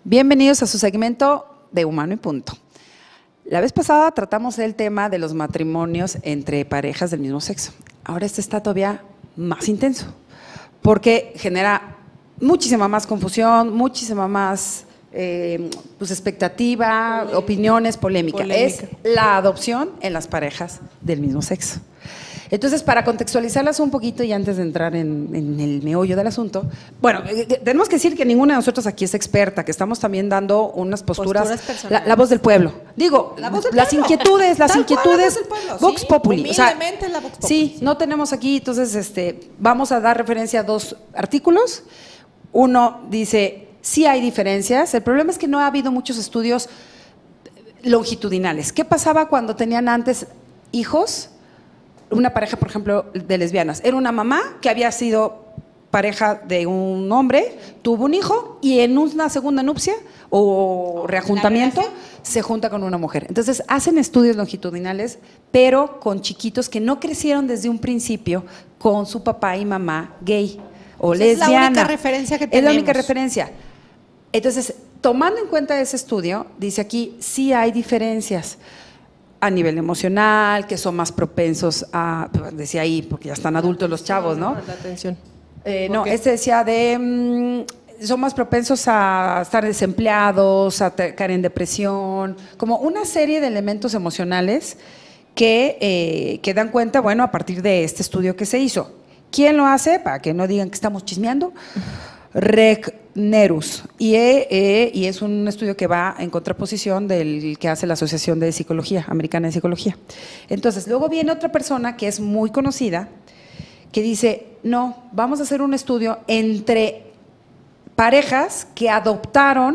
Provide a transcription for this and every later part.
Bienvenidos a su segmento de Humano y Punto. La vez pasada tratamos el tema de los matrimonios entre parejas del mismo sexo. Ahora este está todavía más intenso, porque genera muchísima más confusión, muchísima más expectativa, opiniones, polémica. Es la adopción en las parejas del mismo sexo. Entonces, para contextualizarlas un poquito y antes de entrar en el meollo del asunto, bueno, tenemos que decir que ninguna de nosotros aquí es experta, que estamos también dando unas posturas la voz del pueblo. Digo, las inquietudes, Vox Populi. O sea, la Vox Populi. Sí, no tenemos aquí, entonces vamos a dar referencia a dos artículos. Uno dice, sí hay diferencias, el problema es que no ha habido muchos estudios longitudinales. ¿Qué pasaba cuando tenían antes hijos? Una pareja, por ejemplo, de lesbianas. Era una mamá que había sido pareja de un hombre, tuvo un hijo y en una segunda nupcia o reajuntamiento se junta con una mujer. Entonces hacen estudios longitudinales, pero con chiquitos que no crecieron desde un principio con su papá y mamá gay o lesbiana. Es la única referencia que tenemos. Es la única referencia. Entonces, tomando en cuenta ese estudio, dice aquí, sí hay diferencias a nivel emocional, que son más propensos a, decía ahí, porque ya están adultos los chavos, ¿no? La atención. No, decía son más propensos a estar desempleados, a caer en depresión, como una serie de elementos emocionales que dan cuenta, bueno, a partir de este estudio que se hizo. ¿Quién lo hace? Para que no digan que estamos chismeando. Regnerus, y es un estudio que va en contraposición del que hace la Asociación de Psicología, Americana de Psicología. Entonces, luego viene otra persona que es muy conocida, que dice, no, vamos a hacer un estudio entre parejas que adoptaron,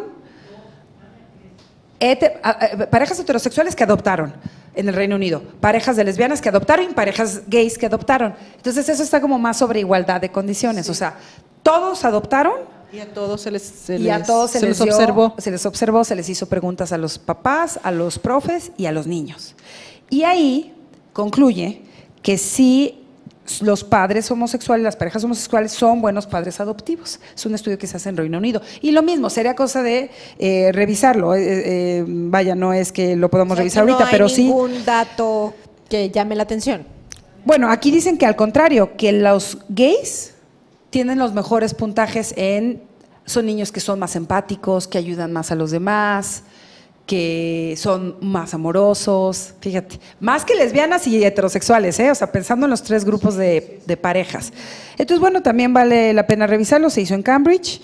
parejas heterosexuales que adoptaron en el Reino Unido, parejas de lesbianas que adoptaron y parejas gays que adoptaron. Entonces, eso está como más sobre igualdad de condiciones, sí. O sea, todos adoptaron y a todos se les observó. Se les observó, se les hizo preguntas a los papás, a los profes y a los niños. Y ahí concluye que sí, los padres homosexuales, las parejas homosexuales son buenos padres adoptivos. Es un estudio que se hace en Reino Unido. Y lo mismo, sería cosa de revisarlo. Vaya, no es que lo podamos revisar ahorita, pero sí. No hay ningún dato que llame la atención. Bueno, aquí dicen que al contrario, que los gays tienen los mejores puntajes son niños que son más empáticos, que ayudan más a los demás, que son más amorosos, fíjate, más que lesbianas y heterosexuales, o sea, pensando en los tres grupos de parejas. Entonces, bueno, también vale la pena revisarlo, se hizo en Cambridge,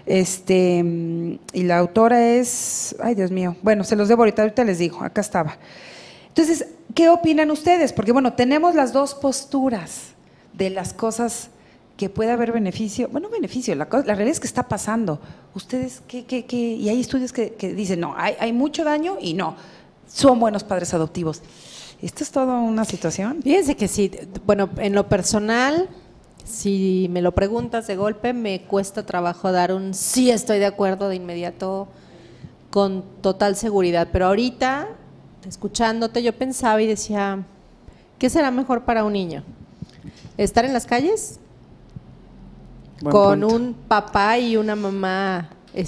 y la autora es, ay Dios mío, bueno, se los debo ahorita les digo, acá estaba. Entonces, ¿qué opinan ustedes? Porque bueno, tenemos las dos posturas de las cosas que puede haber beneficio, bueno, beneficio, la realidad es que está pasando. Ustedes, y hay estudios que dicen, no, hay mucho daño y no, son buenos padres adoptivos. ¿Esto es toda una situación? Fíjense que sí, bueno, en lo personal, si me lo preguntas de golpe, me cuesta trabajo dar un sí estoy de acuerdo de inmediato con total seguridad, pero ahorita, escuchándote, yo pensaba y decía, ¿qué será mejor para un niño? ¿Estar en las calles? Con un papá y una mamá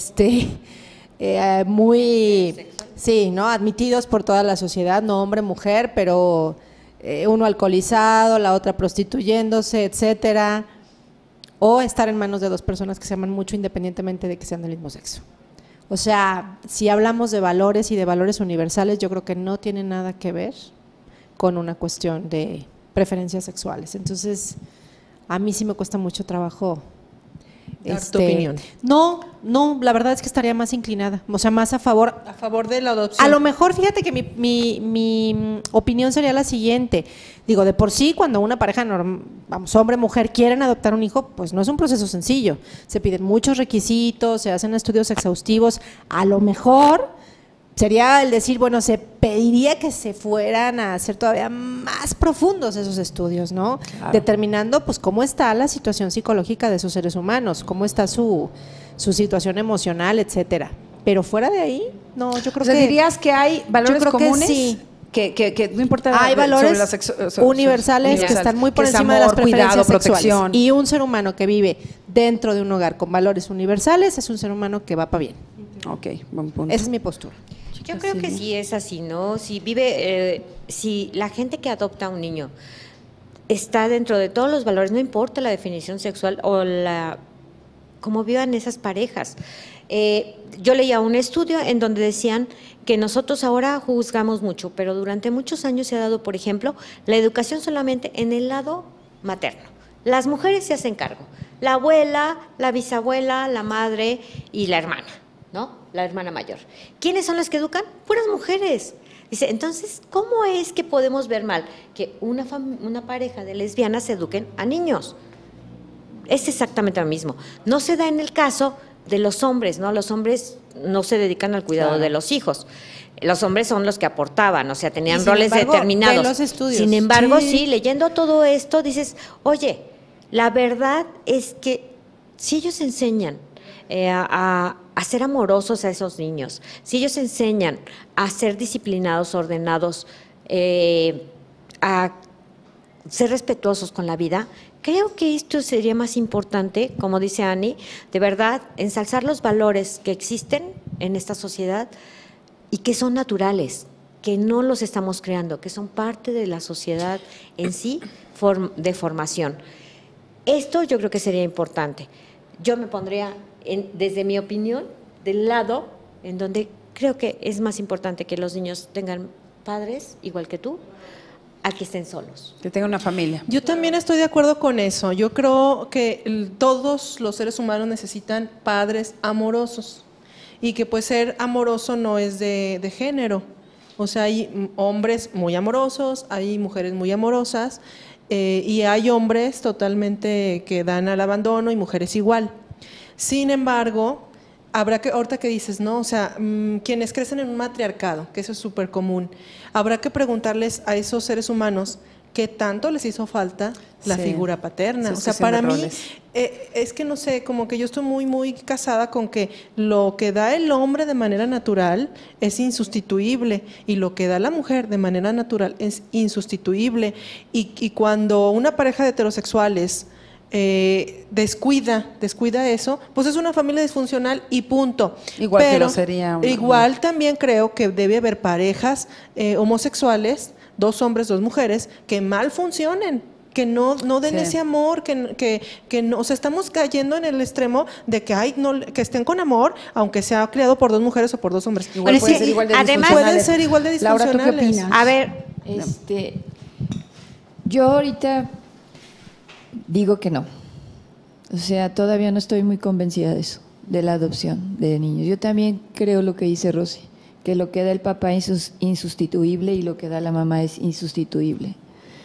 muy, sí, ¿no? Admitidos por toda la sociedad, no hombre, mujer, pero uno alcoholizado, la otra prostituyéndose, etcétera, o estar en manos de dos personas que se aman mucho independientemente de que sean del mismo sexo. O sea, si hablamos de valores y de valores universales, yo creo que no tiene nada que ver con una cuestión de preferencias sexuales. Entonces, a mí sí me cuesta mucho trabajo tu opinión. No, la verdad es que estaría más inclinada, o sea, más a favor de la adopción. A lo mejor, fíjate que mi opinión sería la siguiente. Digo, de por sí, cuando una pareja, hombre, mujer, quieren adoptar un hijo, pues no es un proceso sencillo. Se piden muchos requisitos, se hacen estudios exhaustivos. A lo mejor sería el decir, bueno, se pediría que se fueran a hacer todavía más profundos esos estudios, ¿no? Claro. Determinando, pues, cómo está la situación psicológica de esos seres humanos, cómo está su situación emocional, etcétera. Pero fuera de ahí, no, yo creo que… ¿Dirías que hay valores comunes? Que sí. Que no importa… Hay valores universales que están muy por encima de las preferencias sexuales. Y un ser humano que vive dentro de un hogar con valores universales es un ser humano que va para bien. Ok, buen punto. Esa es mi postura. Yo creo que sí es así, ¿no? Si la gente que adopta a un niño está dentro de todos los valores, no importa la definición sexual o cómo vivan esas parejas. Yo leía un estudio en donde decían que nosotros ahora juzgamos mucho, pero durante muchos años se ha dado, por ejemplo, la educación solamente en el lado materno. Las mujeres se hacen cargo, la abuela, la bisabuela, la madre y la hermana, ¿no? La hermana mayor. ¿Quiénes son las que educan? Puras mujeres. Dice, entonces, ¿cómo es que podemos ver mal que una pareja de lesbianas eduquen a niños? Es exactamente lo mismo. No se da en el caso de los hombres, ¿no? Los hombres no se dedican al cuidado de los hijos. Los hombres son los que aportaban, o sea, tenían roles determinados. Los estudios. Sin embargo, sí, leyendo todo esto, dices, oye, la verdad es que si ellos enseñan a ser amorosos a esos niños, si ellos enseñan a ser disciplinados, ordenados, a ser respetuosos con la vida, creo que esto sería más importante, como dice Ani, de verdad, ensalzar los valores que existen en esta sociedad y que son naturales, que no los estamos creando, que son parte de la sociedad en sí de formación. Esto yo creo que sería importante. Yo me pondría, desde mi opinión, del lado en donde creo que es más importante que los niños tengan padres, igual que tú, a que estén solos. Que tenga una familia. Yo también estoy de acuerdo con eso. Yo creo que todos los seres humanos necesitan padres amorosos y que pues ser amoroso no es de género. O sea, hay hombres muy amorosos, hay mujeres muy amorosas y hay hombres totalmente que dan al abandono y mujeres igual. Sin embargo, habrá que, ahorita que dices, ¿no? O sea, quienes crecen en un matriarcado, que eso es súper común, habrá que preguntarles a esos seres humanos qué tanto les hizo falta la figura paterna. O sea, para mí, es que no sé, como que yo estoy muy casada con que lo que da el hombre de manera natural es insustituible y lo que da la mujer de manera natural es insustituible. Y cuando una pareja de heterosexuales descuida eso, pues es una familia disfuncional y punto. Igual pero que lo sería igual también creo que debe haber parejas homosexuales, 2 hombres, 2 mujeres, que mal funcionen, que no den ese amor, que no, o sea, estamos cayendo en el extremo de que que estén con amor, aunque sea criado por 2 mujeres o por 2 hombres. Igual puede ser igual de además, pueden ser igual de disfuncionales. Laura, ¿tú qué opinas? A ver, Yo ahorita digo que no. O sea, todavía no estoy muy convencida de eso, de la adopción de niños. Yo también creo lo que dice Rosy, que lo que da el papá es insustituible y lo que da la mamá es insustituible.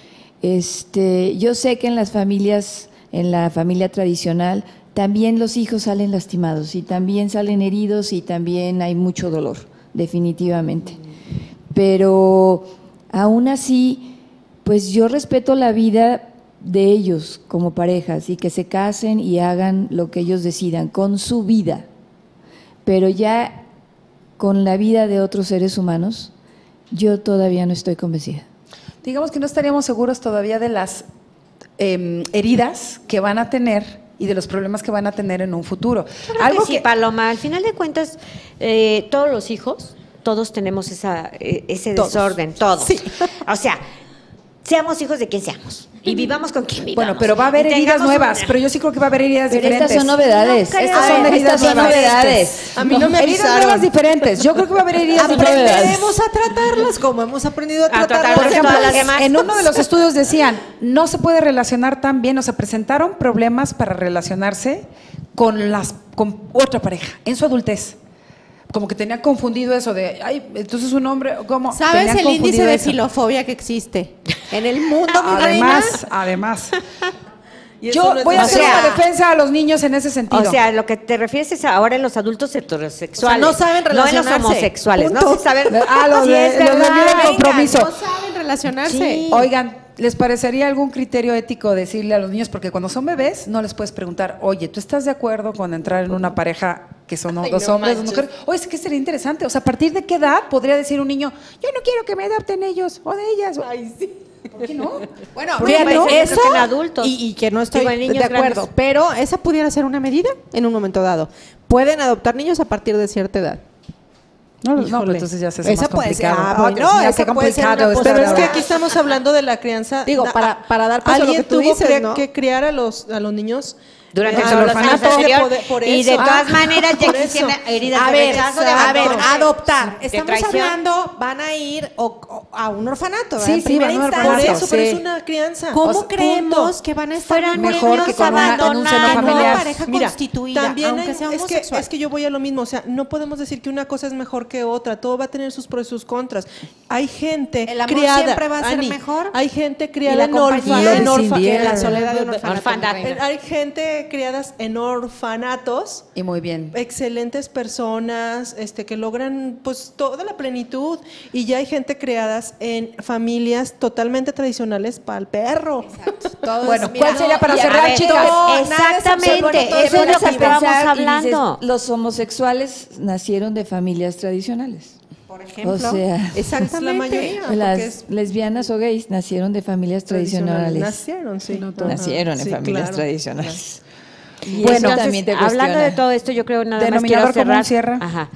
Yo sé que en las familias, en la familia tradicional, también los hijos salen lastimados y también salen heridos y también hay mucho dolor, definitivamente. Pero aún así, pues yo respeto la vida de ellos como parejas y que se casen y hagan lo que ellos decidan con su vida, pero ya con la vida de otros seres humanos, yo todavía no estoy convencida. Digamos que no estaríamos seguros todavía de las heridas que van a tener y de los problemas que van a tener en un futuro. Algo que sí, Paloma, al final de cuentas, todos los hijos, todos tenemos ese desorden, todos. Sí. O sea, seamos hijos de quien seamos y vivamos con quien vivamos. Bueno, pero va a haber heridas nuevas, pero yo sí creo que va a haber heridas diferentes. Estas son novedades. Estas son heridas nuevas. A mí no me avisaron. Heridas nuevas diferentes. Yo creo que va a haber heridas diferentes. Aprenderemos a tratarlas como hemos aprendido a tratarlas. Por ejemplo, todas las demás. en uno de los estudios decían, no se puede relacionar tan bien, o se presentaron problemas para relacionarse con otra pareja en su adultez. Como que tenía confundido eso de, ay, entonces un hombre, ¿cómo? ¿Sabes Tenían el índice de eso. filofobia que existe en el mundo, mi reina? Además. Y Yo eso no es voy a hacer o sea, una defensa a los niños en ese sentido. O sea, lo que te refieres es ahora en los adultos heterosexuales. O sea, no saben relacionarse. No en los homosexuales. Punto. No se saben. Los Sí, de es los de verdad. miedo al compromiso. No saben relacionarse. Sí. Oigan, ¿les parecería algún criterio ético decirle a los niños? Porque cuando son bebés no les puedes preguntar, oye, ¿tú estás de acuerdo con entrar en una pareja que son 2 hombres, 2 mujeres? Oye, es que sería interesante. O sea, ¿a partir de qué edad podría decir un niño, yo no quiero que me adopten ellos o de ellas? Ay, sí. ¿Por qué no? Bueno, Porque fíjate, parece que eso creo que en adultos. y que no estoy Digo, en niños de acuerdo, grandes. pero esa pudiera ser una medida en un momento dado. Pueden adoptar niños a partir de cierta edad. No, no, Híjole. pero entonces ya se hace Esa más puede ser, complicado. bueno, Dios mío, esa qué puede ser una complicado. Pero es que ahora. aquí estamos hablando de la crianza. Digo, para dar paso a lo alguien que tú tuvo dices, ¿no? que criar a los niños Durante a todos los los años orfanatos anteriores. por Y de eso. todas maneras ya por existían eso. heridas A de ver, rechazo, de a ver, abandono, adoptar. de Estamos traición. hablando, van a ir a un orfanato, ¿verdad? Sí, En sí, primera van a un instancia. Por orfanato. eso, pero sí. es una crianza. ¿Cómo O sea, creemos punto. que van a estar Fueran mejor niños que con en un seno abandonados. familiar? pareja Mira, constituida, también aunque sea homosexual? es que yo voy a lo mismo, o sea, no podemos decir que una cosa es mejor que otra, todo va a tener sus pros y sus contras. Hay gente El amor criada, siempre va a ser Ani, mejor. hay gente Y criada la en compañía en Love is in the air. la soledad de un orfanato. Orfandad. mi reina. hay gente criadas en orfanatos, Y muy bien. excelentes personas, que logran pues toda la plenitud, y ya hay gente criadas en familias totalmente tradicionales para el perro. Todos, Bueno, mira, ¿cuál sería para Y a cerrar, ver, chicas? nada es Exactamente, absoluto, todo eso es lo que Pones a estábamos pensar y hablando. dices, los homosexuales nacieron de familias tradicionales. por ejemplo, O sea, exactamente. La mayoría. porque las es lesbianas o gays nacieron de familias tradicionales. Nacieron, sí. Nacieron en Sí, familias claro. tradicionales. Y Bueno, eso Entonces, también te hablando cuestiona. de todo esto, yo creo nada más Denominador quiero común, cerrar. cierra. Ajá.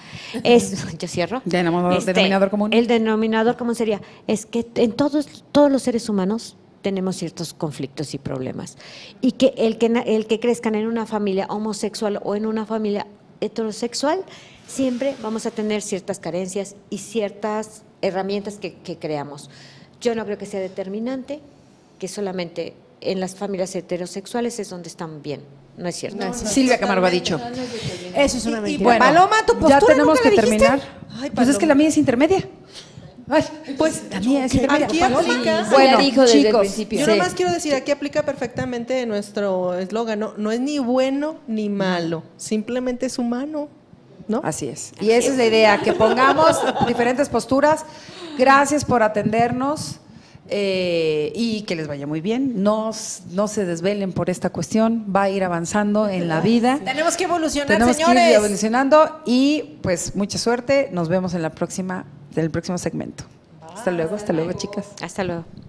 Yo cierro. Denominador común. El denominador común sería, es que en todos los seres humanos tenemos ciertos conflictos y problemas. Y que el que crezcan en una familia homosexual o en una familia heterosexual, siempre vamos a tener ciertas carencias y ciertas herramientas que creamos. Yo no creo que sea determinante que solamente en las familias heterosexuales es donde están bien. No es cierto. Silvia Camargo ha dicho. Eso es una mentira. Bueno, Paloma, tu postura ya tenemos ¿nunca que la dijiste? terminar. Ay, Pues es que Paloma. la mía es intermedia. Ay, Pues la mía es intermedia. aquí Paloma. aplica. Sí, ya dijo desde el chicos, principio. Yo sí. nomás quiero decir, aquí aplica perfectamente nuestro eslogan, no es ni bueno ni malo, simplemente es humano, ¿no? Así es. Y esa es la idea, que pongamos diferentes posturas. Gracias por atendernos y que les vaya muy bien. No se desvelen por esta cuestión. Va a ir avanzando en la vida. Tenemos que evolucionar, Tenemos que señores. ir evolucionando y pues mucha suerte. Nos vemos en el próximo segmento. Hasta luego, chicas. Hasta luego.